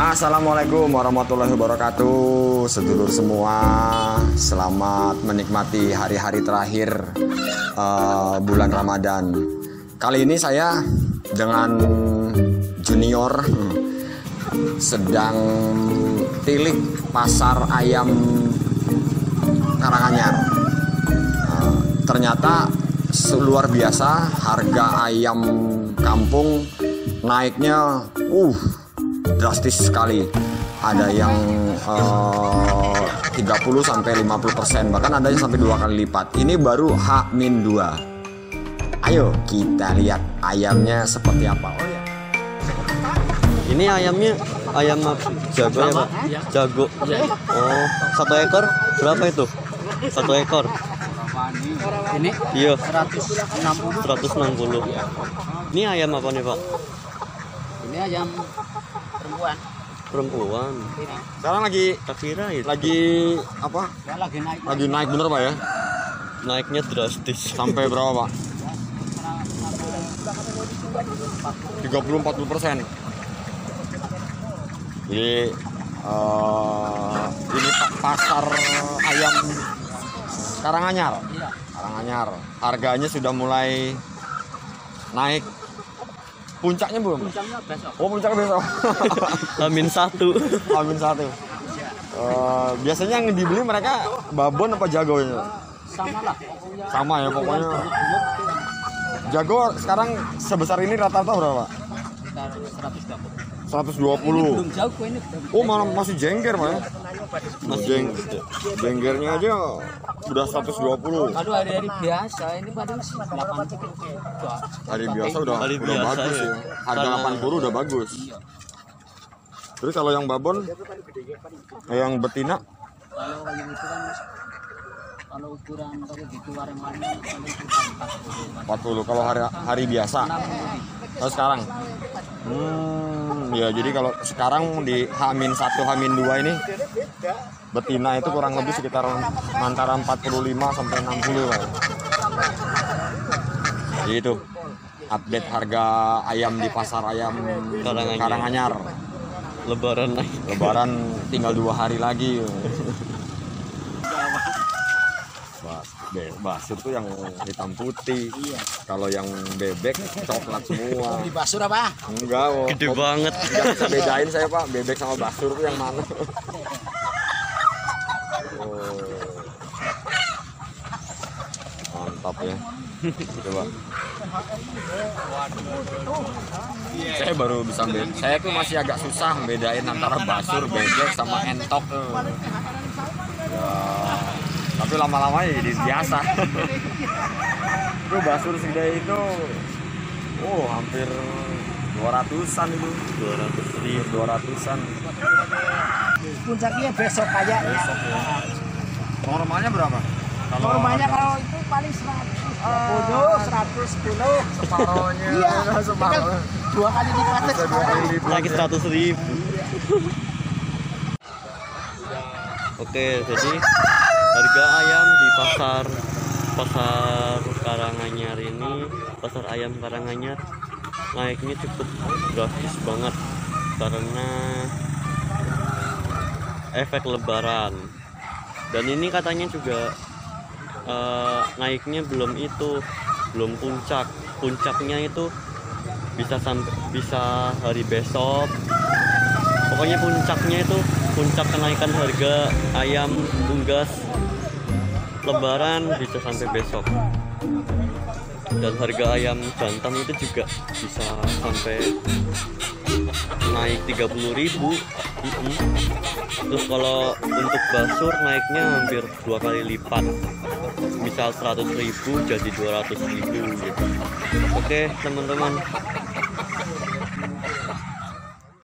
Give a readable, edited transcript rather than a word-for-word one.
Assalamualaikum warahmatullahi wabarakatuh. Sedulur semua, selamat menikmati hari-hari terakhir bulan Ramadan. Kali ini saya dengan Junior sedang tilik pasar ayam Karanganyar. Ternyata luar biasa, harga ayam kampung naiknya drastis sekali. Ada yang 30 sampai 50%, bahkan ada yang sampai 2 kali lipat. Ini baru H-2. Ayo kita lihat ayamnya seperti apa. Oh ya. Ini ayamnya ayam jago ya, Pak? Jago. Oh, 1 ekor berapa itu? 1 ekor. Ini Iya, 160. 160. Ini ayam apa nih, Pak? Ini ayam Perempuan. Sekarang lagi Tak kira itu. lagi apa? Ya, lagi naik. Lagi naik bener Pak ya? Naiknya drastis. Sampai berapa Pak? 30-40%. Jadi ini pasar ayam Karanganyar. Karanganyar. Harganya sudah mulai naik. Puncaknya belum? Puncaknya besok. Oh, puncaknya besok. Amin 1. Amin 1. Biasanya yang dibeli mereka babon apa jago ini? Sama lah. Sama ya pokoknya. Jago sekarang sebesar ini rata-rata berapa? Sekitar 120. 120. Belum jauh kok ini. Oh, malah masih jengger Pak ya? Masih Jenggernya aja udah 120. Kalau hari-hari biasa ini paling 80. Hari biasa udah Hari biasa bagus ya. ya. Harga Karena- 80 udah bagus. Terus kalau yang babon, yang betina Kalau kayak gitu kan kalau ukuran kalau gitu warna-warni paling 40. Kalau hari biasa. Kalau sekarang, ya jadi kalau sekarang di H-1, H-2 ini betina itu kurang lebih sekitar antara 45 sampai 60 lah. Jadi itu update harga ayam di pasar ayam Karanganyar. Lebaran naik. Lebaran tinggal 2 hari lagi. Basur tuh yang hitam putih. Kalau yang bebek coklat semua. di basur apa? Enggak, Gede banget. Enggak bisa bedain saya Pak, bebek sama basur tuh yang mana. Mantap ya. Coba. Saya baru bisa bedain. Saya tuh masih agak susah bedain antara basur, bebek sama entok. Ya, tapi lama-lama ya jadi biasa. Itu basur segede itu, hampir 200-an itu. 200-an. Puncaknya besok kayak. Normalnya berapa? Normalnya kalau itu paling 110. Separohnya. Iya. Separohnya. 2 kali lipat. Bisa 2 kali lipat. Lagi 100.000. Oke, jadi harga ayam di pasar Karanganyar ini, pasar ayam Karanganyar naiknya cukup drastis banget karena efek Lebaran. Dan ini katanya juga naiknya belum puncak. Puncaknya itu bisa hari besok. Pokoknya puncak kenaikan harga ayam unggas Lebaran bisa sampai besok. Dan harga ayam jantan itu juga bisa sampai naik 30.000. Terus kalau untuk basur naiknya hampir 2 kali lipat. Misal 100.000 jadi 200.000 gitu. Oke teman-teman,